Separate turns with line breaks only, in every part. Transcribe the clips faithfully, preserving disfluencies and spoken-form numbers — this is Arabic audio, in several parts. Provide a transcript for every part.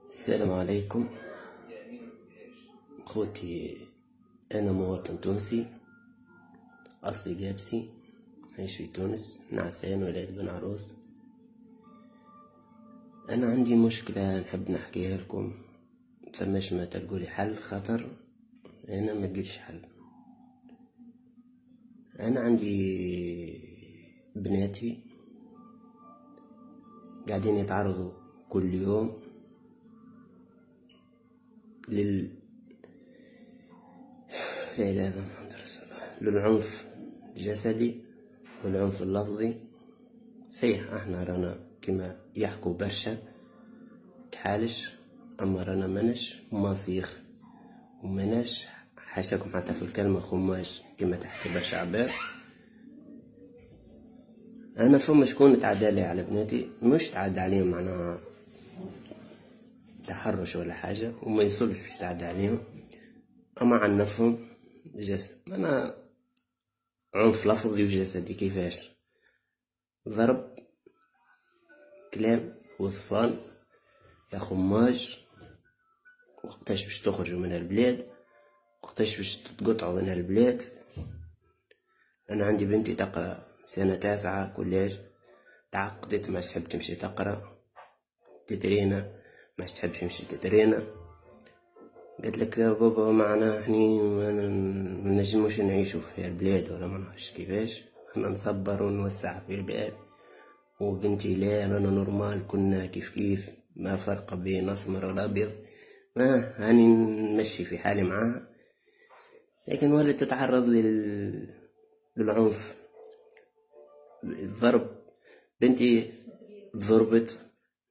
السلام عليكم خوتي. أنا مواطن تونسي أصلي جابسي، عايش في تونس، نعسان ولاد بن عروس. أنا عندي مشكلة نحب نحكيها لكم، فماش ما تلقولي حل، خاطر أنا ما لقيتش حل. أنا عندي بناتي قاعدين يتعرضوا كل يوم لل لا إله إلا محمد رسول الله، للعنف الجسدي والعنف اللفظي. صحيح احنا رانا كما يحكوا برشا كحالش، اما رانا منش ماسيخ ومنش حاشاكم حتى في الكلمة خماش كما تحكي برشا عباد. انا فما شكون تعدى لي على بناتي، مش تعدى عليهم معناها تحرش ولا حاجة، وما يصلش باش تعدى عليهم، اما عنفهم جسد. انا عنف لفظي وجسدي. كيفاش؟ ضرب، كلام، وصفان، يا خماج، وقتاش باش تخرجوا من البلاد، وقتاش باش تتقطعوا من البلاد. انا عندي بنتي تقرا سنه تاسعه كوليج، تعقدت ما تحب تمشي تقرا، تترينا ما تحبش تمشي تترينا. قالت لك يا بابا معنا احنا ما نجموش نعيشوا في البلاد ولا ما نعرفش كيفاش، انا نصبر ونوسع في البلاد. وبنتي لا، رانا نورمال، كنا كيف كيف، ما فرق بين اسمر ولا ابيض، ما هاني نمشي في حالي معاها. لكن ولد تتعرض لل... للعنف، الضرب. بنتي ضربت،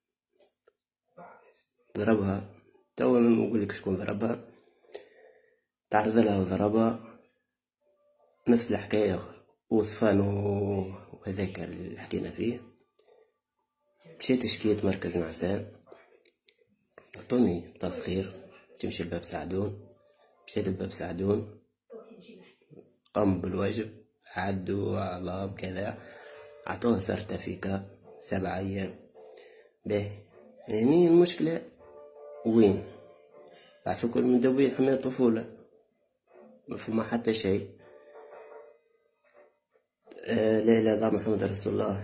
ضربها، تو نقول لك شكون ضربها. تعرض لها وضربها، نفس الحكايه وصفان وهذاك اللي حكينا فيه. مشيت شكيت مركز نعسان، عطوني تسخير تمشي لباب سعدون. مشيت لباب سعدون، قام بالواجب، عدوا على كذا، عطوها سيرتيفيكا سبع ايام. باهي، يعني المشكلة وين؟ بعثوا كل من دوي حماية طفولة، ما فما حتى شيء. آه لا اله الا محمد رسول الله.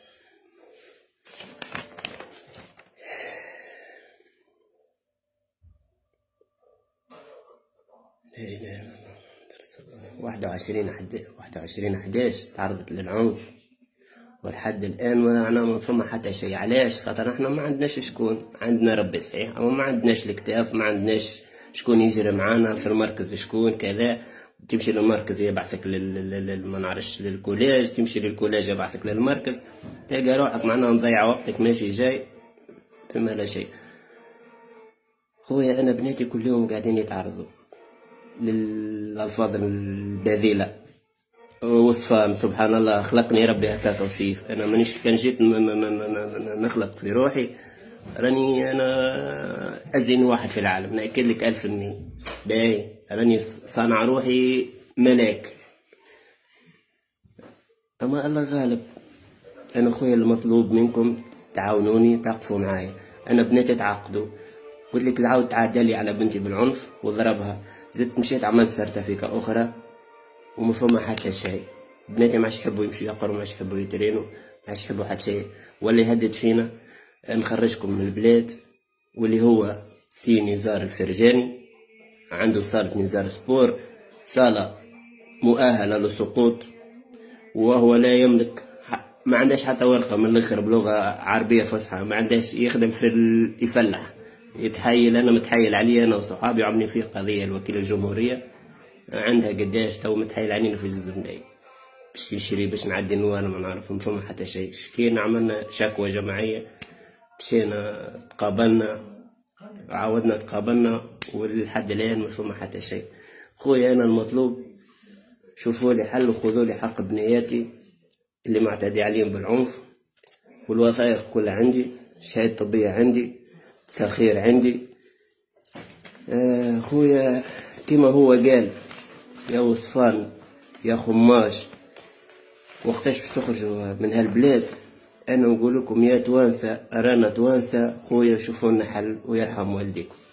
لا اله الا الله رسول الله. واحد وعشرين حد واحد وعشرين حداش تعرضت للعنف، ولحد الان ما فما حتى شيء. علاش؟ خاطر احنا ما عندناش شكون، عندنا ربي صحيح، اما ما عندناش الكتاف، ما عندناش شكون يجري معانا في المركز. شكون كذا؟ تمشي للمركز يبعثك لل ما نعرفش للكوليج، تمشي للكوليج يبعثك للمركز، تلقى روحك معناها نضيع وقتك ماشي جاي فما لا شيء. خويا انا بناتي كل يوم قاعدين يتعرضوا للالفاظ البذيله، وصفان. سبحان الله، خلقني ربي هكا توصيف. انا مانيش كان جيت نخلق في روحي راني انا ازين واحد في العالم، ناكد لك الف المية. باهي، راني صانع روحي ملاك، اما الله غالب. انا خويا المطلوب منكم تعاونوني، تقفوا معايا. انا بناتي تعقدوا، قلت لك تعاود تعدى لي على بنتي بالعنف وضربها، زدت مشيت عملت سيرتيفيكا اخرى وما فما حتى شيء. بناتي ما عادش يحبوا يمشوا يقروا، ما عادش يحبوا يترينوا، ما عادش يحبوا حتى شيء. واللي يهدد فينا نخرجكم من البلاد، واللي هو سي نزار الفرجاني، عنده صالة نزار سبور، صالة مؤهلة للسقوط، وهو لا يملك، ما عندهاش حتى ورقة من الاخر بلغة عربية فصحى، ما عندهاش، يخدم في يفلح، يتحايل. انا متحايل عليه انا وصحابي، وعاملين فيه قضية الوكيل الجمهورية، عندها قداش تو متحايل علينا في زوز ملايين باش يشري، باش نعدي نوار، ما نعرف، ما فما حتى شيء. شكينا، عملنا شكوى جماعية، مشينا تقابلنا، عاودنا تقابلنا، ولحد الان ما فما حتى شيء. خويا انا المطلوب شوفوا لي حل، وخذوا لي حق بنياتي اللي معتدي عليهم بالعنف، والوثائق كلها عندي، شهادة طبية عندي، تسخير عندي. آه خويا كما هو قال، يا وصفان يا خماش، وقتاش باش تخرجوا من هالبلاد؟ انا نقول لكم يا توانسة، رانا توانسة خويا، شوفوا لنا حل ويرحم والديكم.